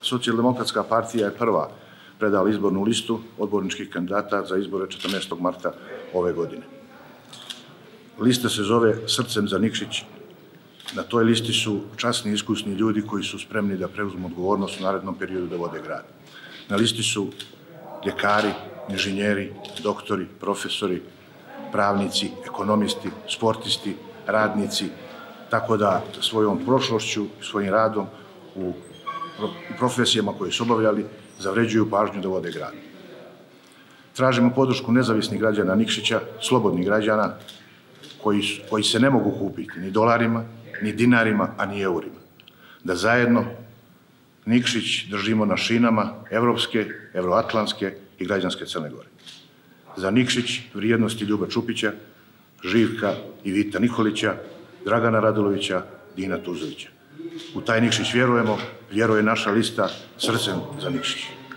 Socijaldemokratska partija je prva predala izbornu listu odborničkih kandidata za izbore 14. marta ove godine. Lista se zove Srcem za Nikšić. Na toj listi su časni i iskusni ljudi koji su spremni da preuzmu odgovornost u narednom periodu da vode grad. Na listi su ljekari, inženjeri, doktori, profesori, pravnici, ekonomisti, sportisti, radnici, tako da svojom prošlošću i svojim radom u profesijama koje su obavljali zavređuju pažnju da vode grad. Tražimo podršku nezavisnih građana Nikšića, slobodnih građana koji se ne mogu kupiti ni dolarima, ni dinarima, a ni eurima. Da zajedno Nikšić držimo na šinama evropske, evroatlantske i građanske Crne Gore. Za Nikšić vrijednosti Ljuba Čupića, Živka i Vita Nikolića, Dragana Radulovića, Dina Tuzovića. U taj Nikšić vjerujemo, vjeruje naša lista Srcem za Nikšić.